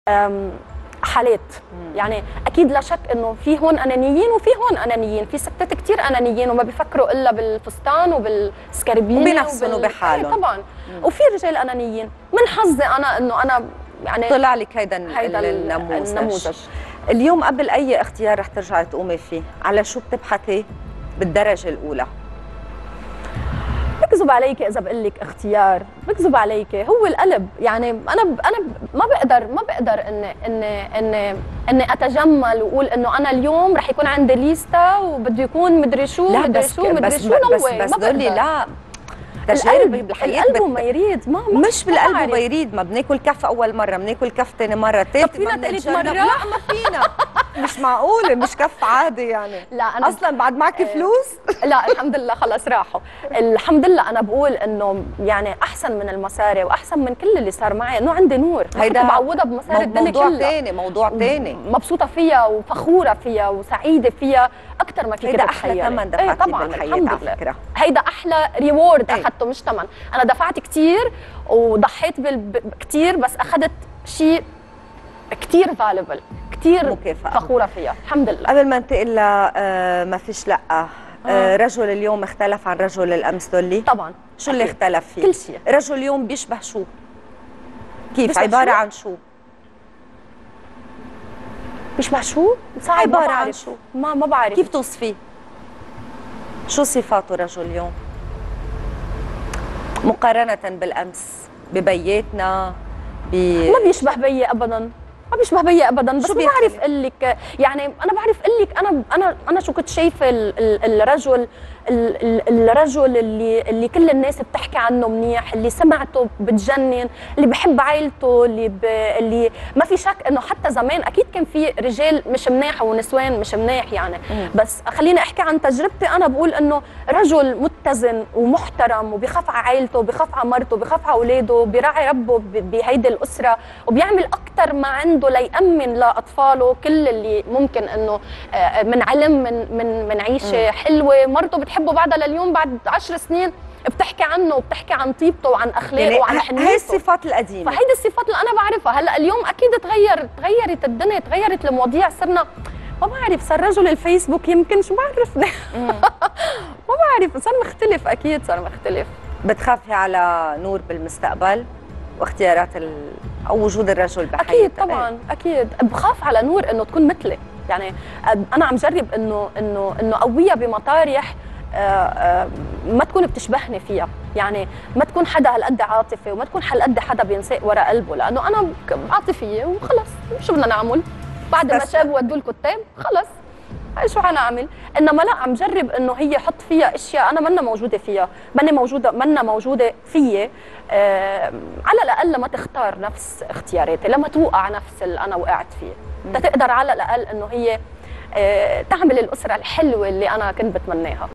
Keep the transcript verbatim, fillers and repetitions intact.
أم، حالات. يعني اكيد لا شك انه في هون انانيين وفي هون انانيين، في ستات كثير انانيين وما بيفكروا الا بالفستان وبالسكربينه وبنفسهم وبحالهم. ايه طبعا. مم. وفي رجال انانيين. من حظي انا انه انا يعني طلع لك هيدا هيدا النموذج. النموذج. اليوم قبل اي اختيار رح ترجعي تقومي فيه، على شو بتبحثي بالدرجه الاولى؟ بكذب عليك اذا بقول لك اختيار، بكذب عليك، هو القلب. يعني انا انا ما بقدر ما بقدر اني اني اني اني اتجمل واقول انه انا اليوم رح يكون عندي ليستا وبده يكون مدري شو مدري شو مدري شو. بس بس دولي لا، تجارب بالحياه القلب ما يريد، ما, ما مش بالقلب ما يريد. ما بناكل كف اول مره، بناكل كف ثاني مره، ثالث طب فينا ثالث مره؟ لا ما فينا. مش معقوله، مش كف عادي يعني. لا أنا اصلا بعد معك فلوس. لا الحمد لله خلص راحوا. الحمد لله انا بقول انه يعني احسن من المصاري واحسن من كل اللي صار معي انه عندي نور. هيدا بعوضها بمصاري الدنيا كلها. موضوع ثاني، موضوع ثاني. مبسوطه فيها وفخوره فيها وسعيده فيها اكثر ما فيك تتخيلي. هيدا احلى ثمن دفعتي طبعا بالحياه على فكره. هيدا احلى ريورد اخذته، مش ثمن. انا دفعت كثير وضحيت كثير، بس اخذت شيء كثير فاليبل، كثير فخوره فيها الحمد لله. قبل ما انتقل آه ما فيش لا آه آه رجل اليوم اختلف عن رجل الامس دولي؟ طبعا. شو اللي اختلف فيه؟ كل شيء. رجل اليوم بيشبه شو؟ كيف؟ عباره شو؟ عن شو؟ بيشبه شو؟ صعب. عباره عن شو؟ ما ما بعرف كيف توصفيه؟ شو صفاته رجل اليوم؟ مقارنه بالامس ببياتنا ب... ما بيشبه بيي ابدا، ما بيشبه بيي ابدا. بس ما بعرف اقول لك، يعني انا بعرف اقول لك انا انا انا شو كنت شايفه الرجل الرجل اللي اللي كل الناس بتحكي عنه منيح، اللي سمعته بتجنن، اللي بحب عائلته، اللي ب... اللي ما في شك انه حتى زمان اكيد كان في رجال مش مناح ونسوان مش مناح يعني. مم. بس خليني احكي عن تجربتي. انا بقول انه رجل متزن ومحترم وبيخاف على عائلته، وبيخاف على مرته، وبيخاف على اولاده، بيراعي ربه بهيدي الاسره، وبيعمل اكثر ما عنده ليأمن لاطفاله كل اللي ممكن انه من علم من من من عيشه مم. حلوه. مرته بتحبه بعدها لليوم بعد عشر سنين بتحكي عنه وبتحكي عن طيبته وعن اخلاقه يعني وعن حنيته. هي الصفات القديمه، فهيدي الصفات اللي انا بعرفها. هلا اليوم اكيد تغير، تغيرت الدنيا، تغيرت المواضيع، صرنا ما بعرف، صار رجل الفيسبوك يمكن، شو بعرف. ما بعرف، صار مختلف، اكيد صار مختلف. بتخافي على نور بالمستقبل واختيارات ال... او وجود الرجل بحياتها؟ اكيد طبعا، اكيد بخاف على نور انه تكون مثلي. يعني انا عم جرب انه انه انه قويها بمطارح ما تكون بتشبهني فيها. يعني ما تكون حدا هالقد عاطفي، وما تكون هالقد حدا بينساق ورا قلبه، لانه انا عاطفيه وخلص. شو بدنا نعمل؟ بعد ما شابوا ودوا الكتاب خلص هاي شو حنعمل؟ انما لا، عم جرب انه هي حط فيها اشياء انا منا موجوده فيها، ماني موجوده منا موجوده فيي. آه على الاقل لما تختار نفس اختياراتي، لما توقع نفس اللي انا وقعت فيه، تقدر على الاقل انه هي آه تعمل الاسره الحلوه اللي انا كنت بتمناها.